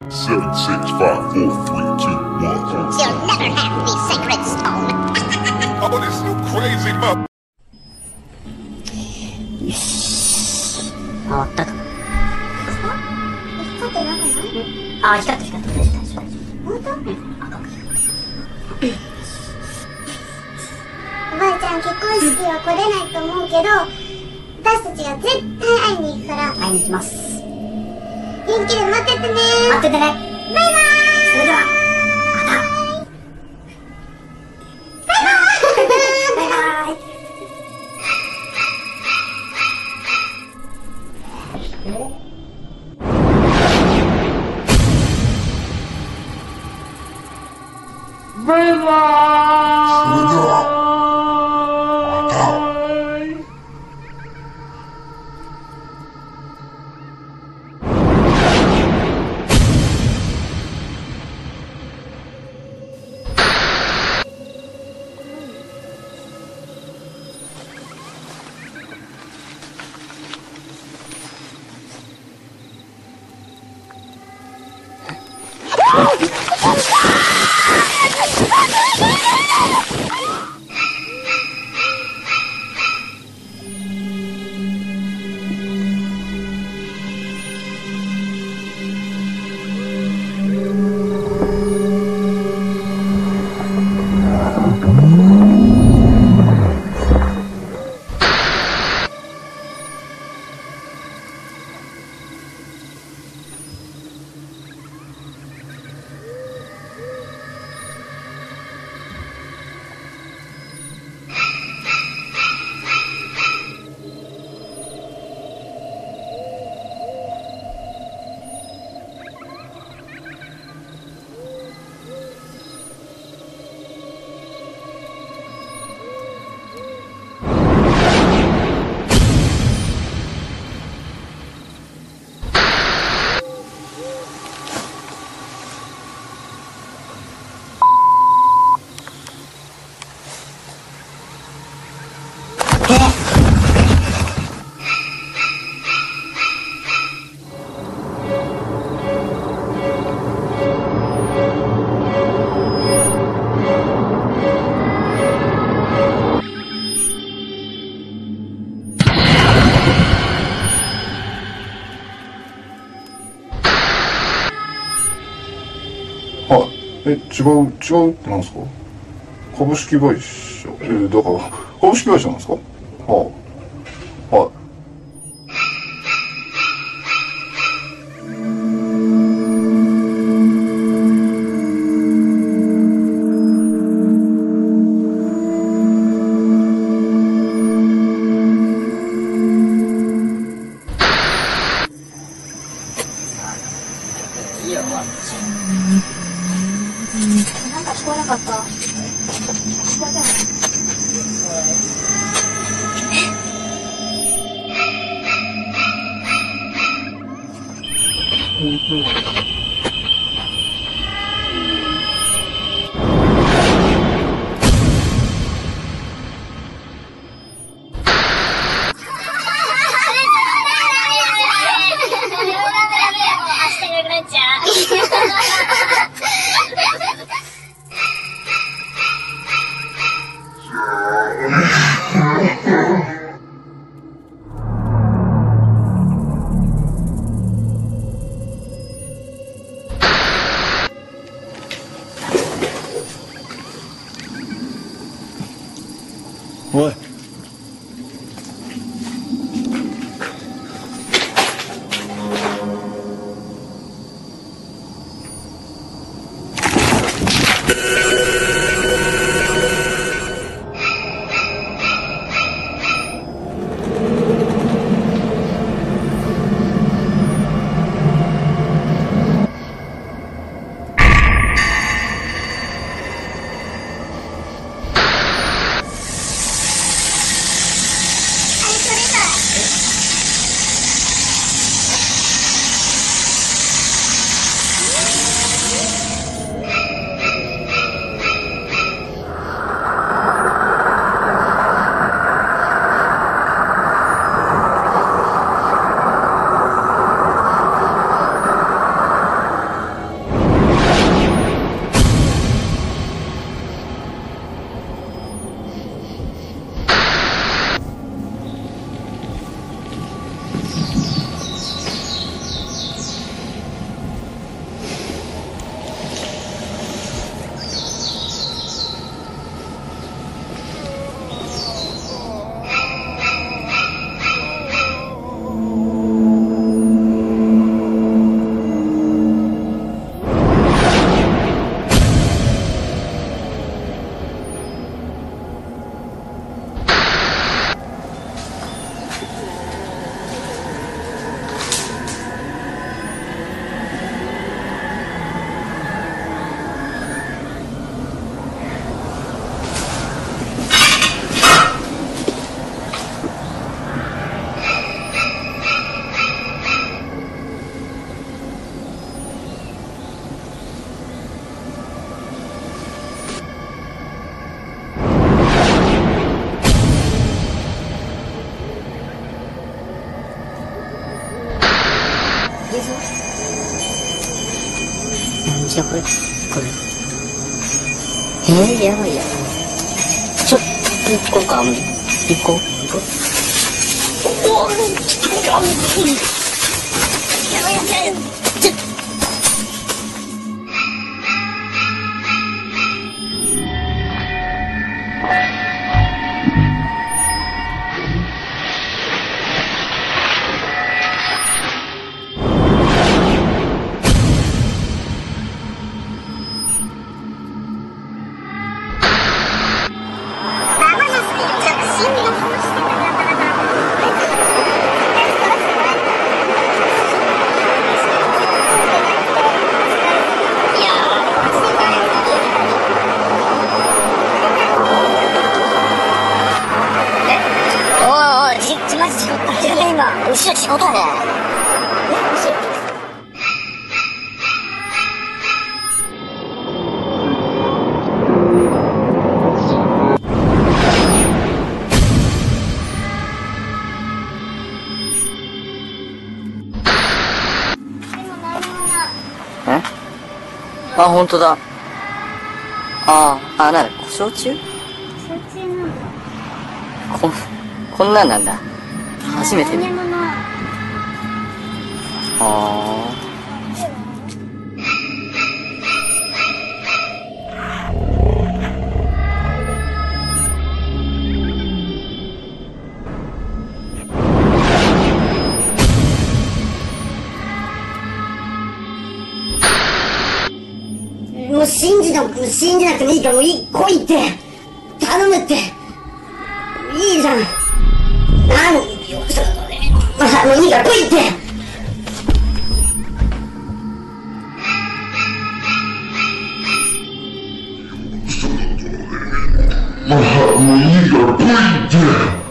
Seven, six, five, four, three, two, one. You'll never have the sacred stone. Oh, this so crazy, mother. よし。回ったかな。 光ってなくない？ ああ、光ってる。 本当？ 赤く。 おばあちゃん結婚式は来れないと思うけど、私たちが絶対会いに行くから。 会いに行きます。 元気で待っててね。 待っててね。 バイバーイ。 それでは、また。バイバーイ。バイバーイ。 違うってなんですか？株式会社、だから、株式会社なんですか？はあ。はい。 なんか聞こえなかった？聞こえたの？ おい。 なんじゃこれ。やばいや。ちょっと行こうか。行こう。おぉ、ちょっとやばい。ちょっと。後ろ仕事やね。 あ、本当だ。なんだ、故障中？こんなんなんだ。初めて見る。 もう信じなくてもいいから、もう来いって。頼むって。いいじゃん。もういいから来いって。 もういいから来いって。